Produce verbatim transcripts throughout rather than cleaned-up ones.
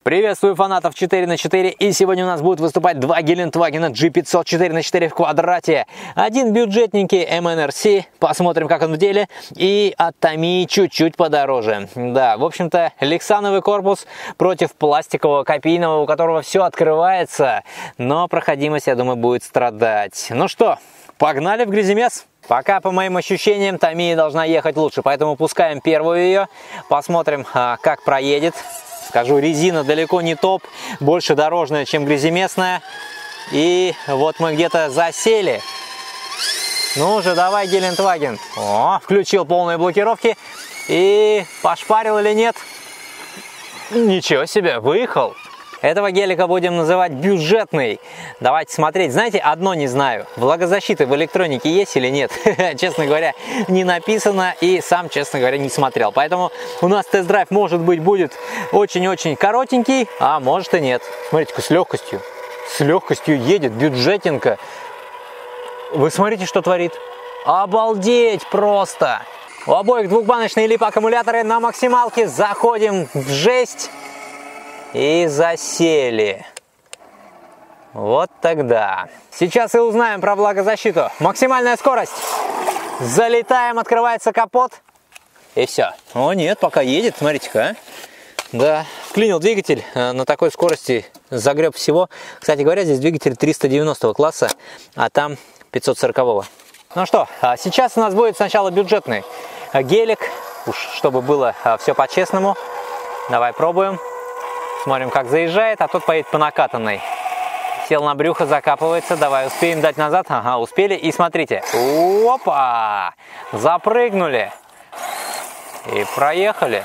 Приветствую фанатов четыре на четыре, и сегодня у нас будут выступать два Гелендвагена джи пятьсот четыре на четыре в квадрате. Один бюджетненький эм эн эр си, посмотрим, как он в деле, и от Tamiya чуть-чуть подороже. Да, в общем-то, лексановый корпус против пластикового копийного, у которого все открывается, но проходимость, я думаю, будет страдать. Ну что, погнали в гряземес? Пока, по моим ощущениям, Tamiya должна ехать лучше, поэтому пускаем первую ее, посмотрим, как проедет. Скажу, резина далеко не топ, больше дорожная, чем гряземесная. И вот мы где-то засели. Ну же, давай, Гелендваген. О, включил полные блокировки. И пошпарил или нет? Ничего себе, выехал. Этого гелика будем называть бюджетный. Давайте смотреть. Знаете, одно не знаю. Влагозащита в электронике есть или нет? Честно говоря, не написано. И сам, честно говоря, не смотрел. Поэтому у нас тест-драйв, может быть, будет очень-очень коротенький. А может и нет. Смотрите-ка, с легкостью. С легкостью едет бюджетинка. Вы смотрите, что творит. Обалдеть просто. У обоих двухбаночные лип-аккумуляторы на максималке. Заходим в жесть. И засели. Вот тогда. Сейчас и узнаем про влагозащиту. Максимальная скорость. Залетаем, открывается капот. И все. О нет, пока едет, смотрите-ка. А? Да, вклинил двигатель на такой скорости, загреб всего. Кстати говоря, здесь двигатель триста девяностого класса, а там пятьсот сорокового. Ну что, сейчас у нас будет сначала бюджетный гелик, уж чтобы было все по-честному. Давай пробуем. Смотрим, как заезжает, а тот поедет по накатанной. Сел на брюхо, закапывается. Давай, успеем дать назад. Ага, успели. И смотрите. Опа! Запрыгнули. И проехали.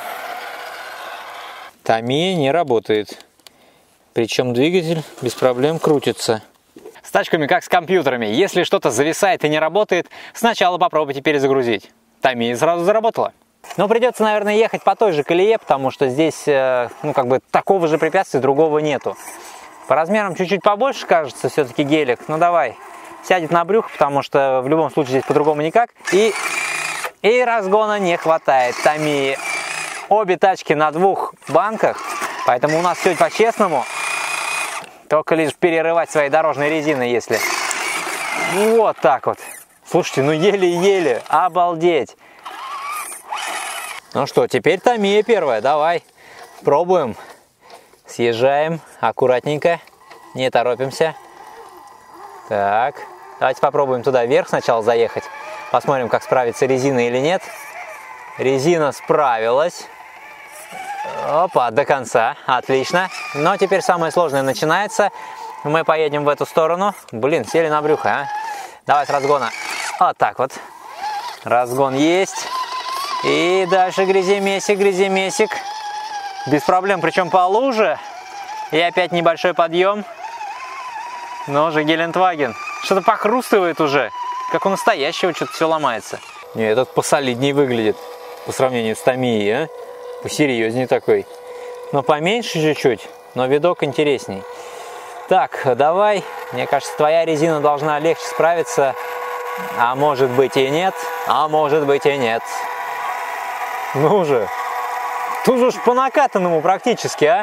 Tamiya не работает. Причем двигатель без проблем крутится. С тачками как с компьютерами. Если что-то зависает и не работает, сначала попробуйте перезагрузить. Tamiya сразу заработала. Но придется, наверное, ехать по той же колее, потому что здесь, ну, как бы такого же препятствия другого нету. По размерам чуть-чуть побольше, кажется, все-таки гелик. Ну, давай, сядет на брюхо, потому что в любом случае здесь по-другому никак. И, и разгона не хватает Tamiya. Обе тачки на двух банках, поэтому у нас все по-честному. Только лишь перерывать своей дорожной резины, если... Вот так вот. Слушайте, ну еле-еле, обалдеть. Ну что, теперь Tamiya первая, давай, пробуем. Съезжаем аккуратненько, не торопимся. Так, давайте попробуем туда вверх сначала заехать. Посмотрим, как справится резина или нет. Резина справилась. Опа, до конца, отлично. Но теперь самое сложное начинается. Мы поедем в эту сторону. Блин, сели на брюхо, а? Давай с разгона. Вот так вот. Разгон есть. И дальше гряземесик, гряземесик. Без проблем, причем по луже. И опять небольшой подъем. Но же Гелендваген. Что-то похрустывает уже. Как у настоящего что-то все ломается. Не, этот посолиднее выглядит. По сравнению с Tamiya, а? Посерьезнее такой. Но поменьше чуть-чуть. Но видок интересней. Так, давай. Мне кажется, твоя резина должна легче справиться. А может быть и нет. А может быть и нет. Ну же, тут же по накатанному практически, а?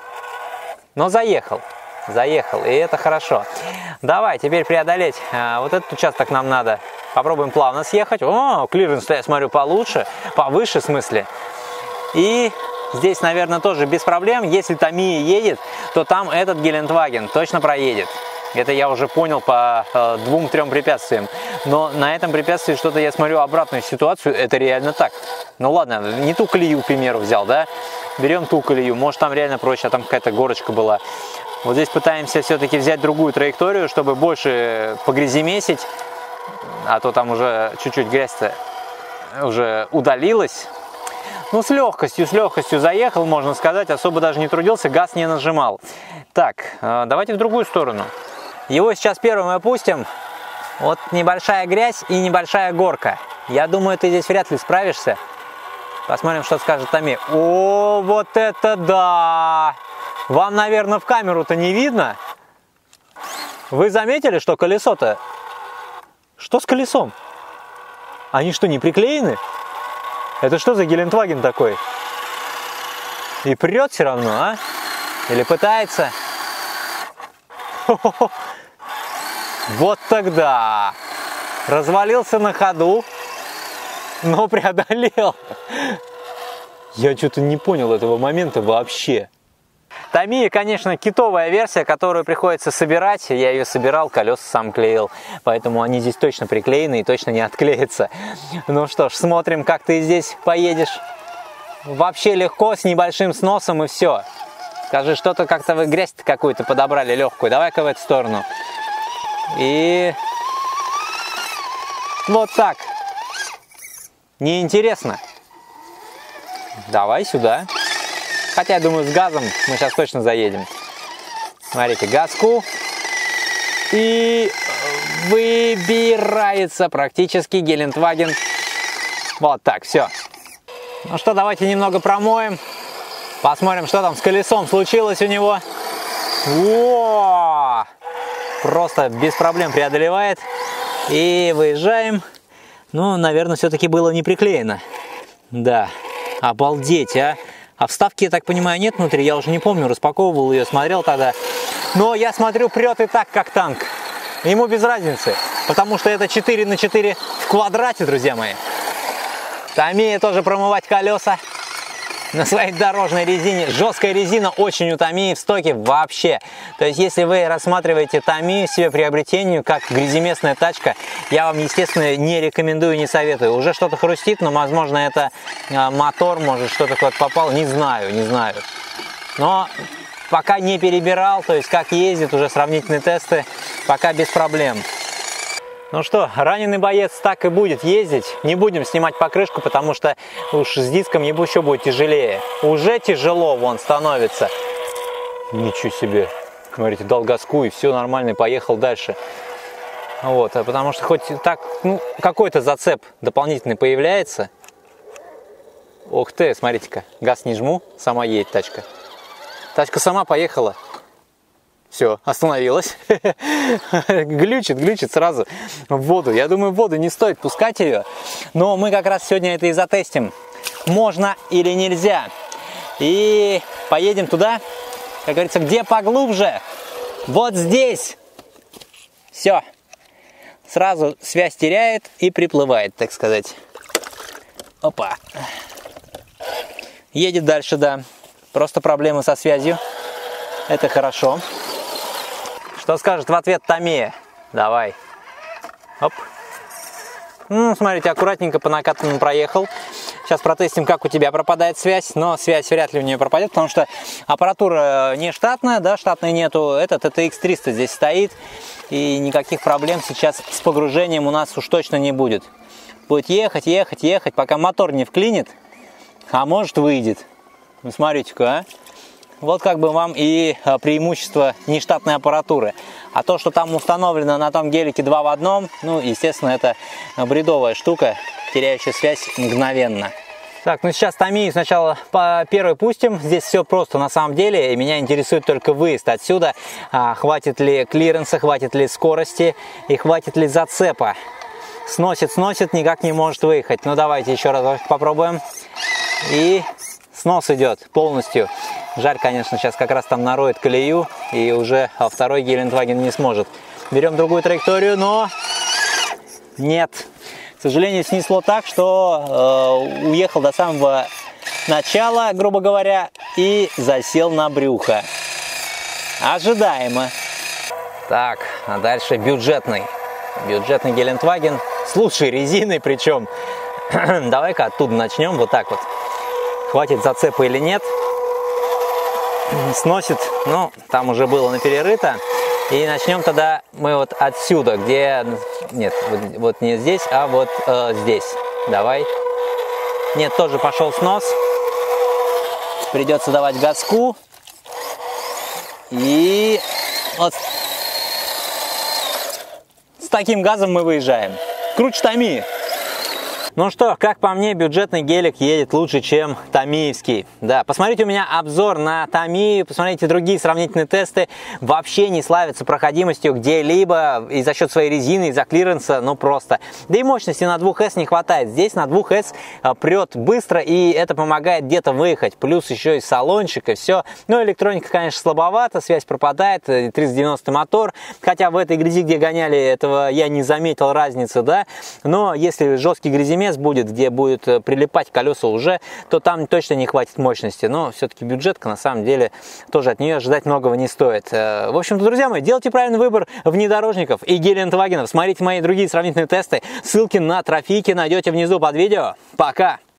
Но заехал, заехал, и это хорошо. Давай теперь преодолеть а, вот этот участок нам надо. Попробуем плавно съехать. О, клиренс, я смотрю, получше, повыше в смысле. И здесь, наверное, тоже без проблем. Если Tamiya едет, то там этот Гелендваген точно проедет. Это я уже понял по э, двум-трем препятствиям. Но на этом препятствии что-то я смотрю обратную ситуацию. Это реально так. Ну ладно, не ту колею, к примеру, взял, да? Берем ту колею. Может, там реально проще, а там какая-то горочка была. Вот здесь пытаемся все-таки взять другую траекторию, чтобы больше погряземесить. А то там уже чуть-чуть грязь-то уже удалилась. Ну, с легкостью, с легкостью заехал, можно сказать. Особо даже не трудился, газ не нажимал. Так, э, давайте в другую сторону. Его сейчас первым опустим. Вот небольшая грязь и небольшая горка. Я думаю, ты здесь вряд ли справишься. Посмотрим, что скажет Tamiya. О, вот это да! Вам, наверное, в камеру-то не видно. Вы заметили, что колесо-то... Что с колесом? Они что, не приклеены? Это что за Гелендваген такой? И прет все равно, а? Или пытается? Вот тогда. Развалился на ходу, но преодолел. Я что-то не понял этого момента вообще. Tamiya, конечно, китовая версия, которую приходится собирать. Я ее собирал, колеса сам клеил, поэтому они здесь точно приклеены и точно не отклеятся. Ну что ж, смотрим, как ты здесь поедешь. Вообще легко, с небольшим сносом и все. Скажи, что-то как-то вы грязь какую-то подобрали легкую. Давай-ка в эту сторону. И вот так. Неинтересно. Давай сюда. Хотя, я думаю, с газом мы сейчас точно заедем. Смотрите, газку. И выбирается практически Гелендваген. Вот так, все. Ну что, давайте немного промоем. Посмотрим, что там с колесом случилось у него. О! Просто без проблем преодолевает. И выезжаем. Ну, наверное, все-таки было не приклеено. Да, обалдеть, а. А вставки, я так понимаю, нет внутри. Я уже не помню, распаковывал ее, смотрел тогда. Но я смотрю, прет и так, как танк. Ему без разницы. Потому что это четыре на четыре в квадрате, друзья мои. Tamiya тоже промывать колеса на своей дорожной резине. Жесткая резина очень у Tamiya в стоке вообще. То есть, если вы рассматриваете Tamiya себе приобретению как гряземестная тачка, я вам, естественно, не рекомендую, не советую. Уже что-то хрустит, но, возможно, это мотор, может, что-то куда-то попало. Не знаю, не знаю. Но пока не перебирал, то есть, как ездит, уже сравнительные тесты, пока без проблем. Ну что, раненый боец так и будет ездить. Не будем снимать покрышку, потому что уж с диском ему еще будет тяжелее. Уже тяжело вон становится. Ничего себе. Смотрите, дал газку и все нормально, поехал дальше. Вот, потому что хоть так, ну, какой-то зацеп дополнительный появляется. Ух ты, смотрите-ка, газ не жму, сама едет тачка. Тачка сама поехала. Все, остановилась. Глючит, глючит сразу в воду. Я думаю, в воду не стоит пускать ее. Но мы как раз сегодня это и затестим. Можно или нельзя. И поедем туда, как говорится, где поглубже. Вот здесь. Все. Сразу связь теряет и приплывает, так сказать. Опа. Едет дальше, да. Просто проблемы со связью. Это хорошо. Что скажет в ответ Tamiya? Давай. Оп. Ну, смотрите, аккуратненько по накатанному проехал. Сейчас протестим, как у тебя пропадает связь. Но связь вряд ли у нее пропадет, потому что аппаратура не штатная, да, штатной нету. Этот ти ти икс триста здесь стоит. И никаких проблем сейчас с погружением у нас уж точно не будет. Будет ехать, ехать, ехать, пока мотор не вклинит. А может, выйдет. Ну, смотрите-ка, а. Вот как бы вам и преимущество нештатной аппаратуры. А то, что там установлено на том гелике два в одном, ну, естественно, это бредовая штука, теряющая связь мгновенно. Так, ну сейчас Tamiya сначала по первой пустим. Здесь все просто на самом деле. И меня интересует только выезд отсюда. А, хватит ли клиренса, хватит ли скорости и хватит ли зацепа. Сносит, сносит, никак не может выехать. Ну, давайте еще раз попробуем. И снос идет полностью. Жаль, конечно, сейчас как раз там нароет колею, и уже второй Гелендваген не сможет. Берем другую траекторию, но нет. К сожалению, снесло так, что э, уехал до самого начала, грубо говоря, и засел на брюхо. Ожидаемо. Так, а дальше бюджетный. Бюджетный Гелендваген с лучшей резиной, причем. Давай-ка оттуда начнем, вот так вот. Хватит зацепа или нет. Сносит, ну, там уже было наперерыто. И начнем тогда мы вот отсюда, где... Нет, вот, вот не здесь, а вот э, здесь. Давай. Нет, тоже пошел снос. Придется давать газку. И вот с таким газом мы выезжаем. Круче Tamiya. Ну что, как по мне, бюджетный гелик едет лучше, чем томиевский. Да, посмотрите у меня обзор на Томию, посмотрите другие сравнительные тесты. Вообще не славятся проходимостью где-либо и за счет своей резины, из-за клиренса, ну просто. Да и мощности на двух эс не хватает. Здесь на двух эс прет быстро, и это помогает где-то выехать. Плюс еще и салончик, и все. Ну, электроника, конечно, слабовата, связь пропадает, триста девяносто мотор. Хотя в этой грязи, где гоняли, этого я не заметил разницы, да. Но если жесткий гряземес будет, где будет прилипать колеса уже, то там точно не хватит мощности. Но все-таки бюджетка, на самом деле, тоже от нее ожидать многого не стоит. В общем-то, друзья мои, делайте правильный выбор внедорожников и гелендвагенов. Смотрите мои другие сравнительные тесты. Ссылки на трофейки найдете внизу под видео. Пока!